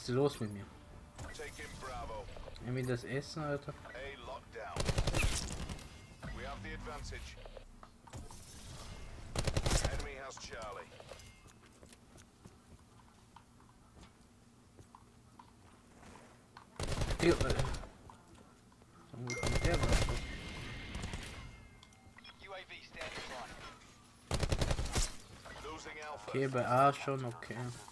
ist los mit mir? Irgendwie das Essen, Alter. Wo kommt der denn? Okay, bei A schon, okay.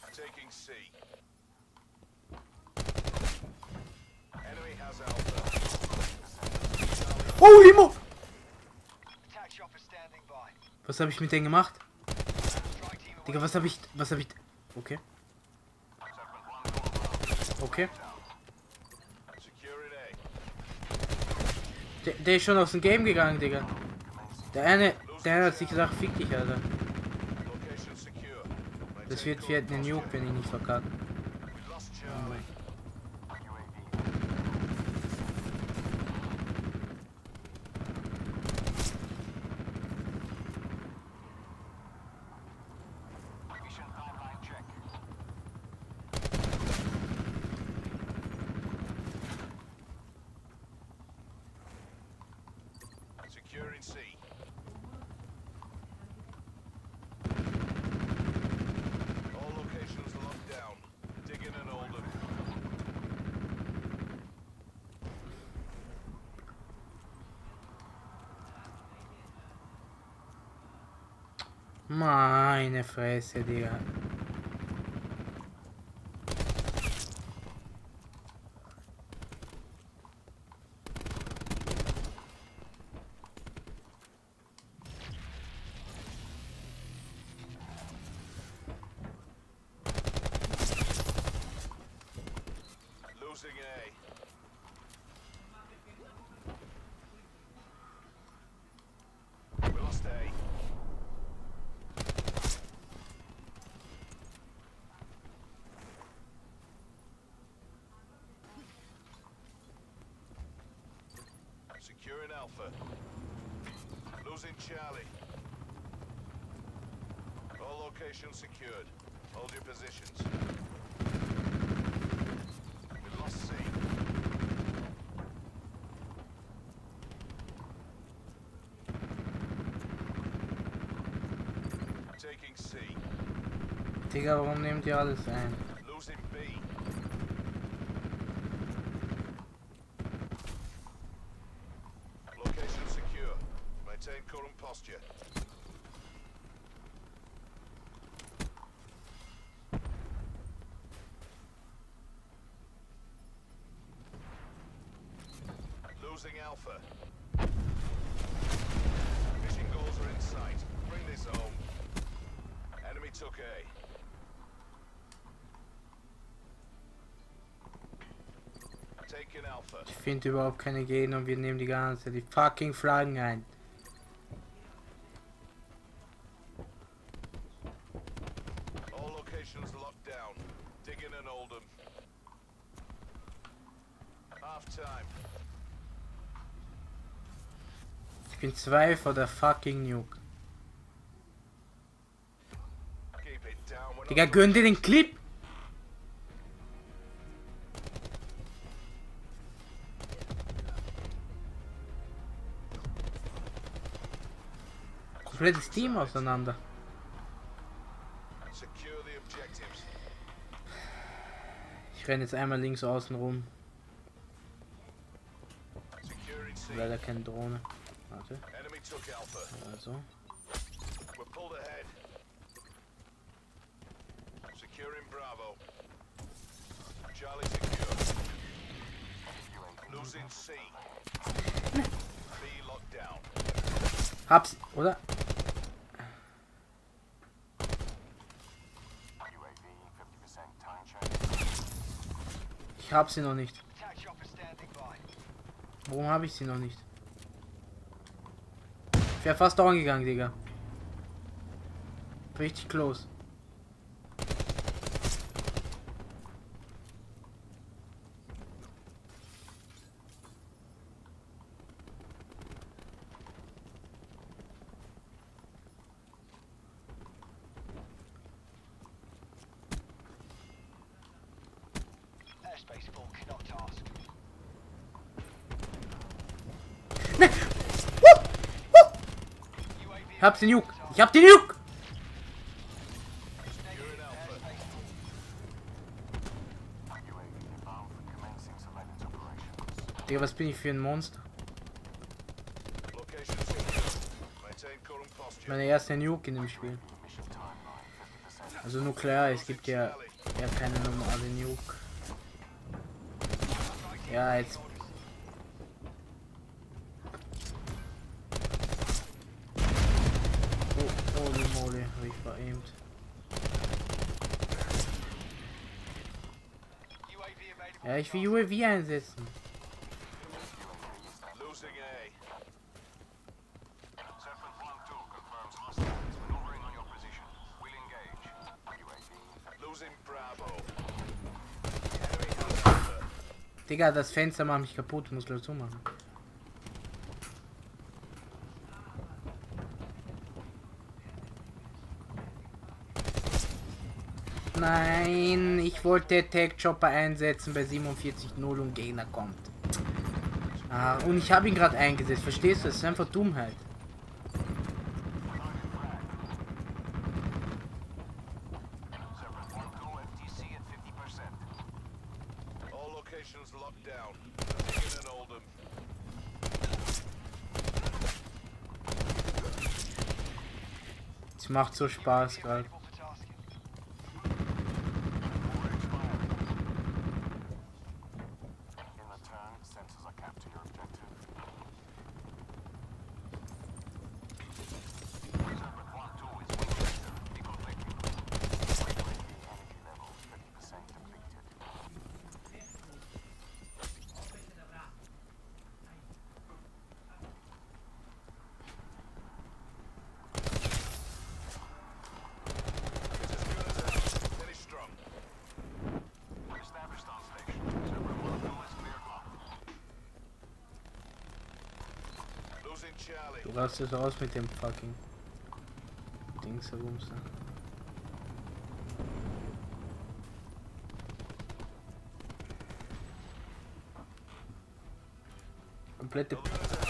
Oh, Limo! Was habe ich mit denen gemacht? Digga, was habe ich... Okay. Okay. Der ist schon aus dem Game gegangen, Digga. Der eine hat sich gesagt, fick dich, Alter. Das wird eine Nuke, wenn ich nicht verkacke. Oh mein. Securing C. All locations locked down. Digging and hold them. Meine Fresse, Digga. Losing A. We lost A. Securing Alpha. Losing Charlie. All locations secured. Hold your positions. We lost C. Taking C. Digga, warum nehmt ihr alles ein? Losing B. Location secure. Maintain current posture. Losing Alpha. Mission goals are in sight. Bring this home. Enemy took A. Taking Alpha. Ich finde überhaupt keine Gegner und wir nehmen die ganze die fucking Flaggen ein. All locations locked down. Digging and hold them. Half time. Ich bin 2 vor der fucking Nuke. Keep it down. We're Digga, not gönn dir den Clip! Komplettes Team auseinander. secure the objectives. Ich renne jetzt einmal links außen rum. Securing C. Leider keine Drohne. Warte. Enemy took Alpha. Also. We're pulled ahead. Securing Bravo. Charlie secure. Losing C. B locked down. Hab's, oder? Ich hab sie noch nicht. Warum habe ich sie noch nicht? Ich wäre fast down gegangen, Digga. Richtig close. Ne! Ich hab den Nuke! Ich hab den Nuke! Digga, was bin ich für ein Monster? Meine erste Nuke in dem Spiel. Also nuklear, es gibt ja keine normale Nuke. Ja, jetzt. Oh, holy moly, hab ich veraimt. Ja, ich will UAV einsetzen. Digga, das Fenster macht mich kaputt, muss gleich zumachen. Nein, ich wollte Tag Chopper einsetzen bei 47.0 und Gegner kommt. Ah, und ich habe ihn gerade eingesetzt, verstehst du? Das ist einfach Dummheit. Es macht so Spaß gerade. Du rastest aus mit dem fucking Dings herum. Komplette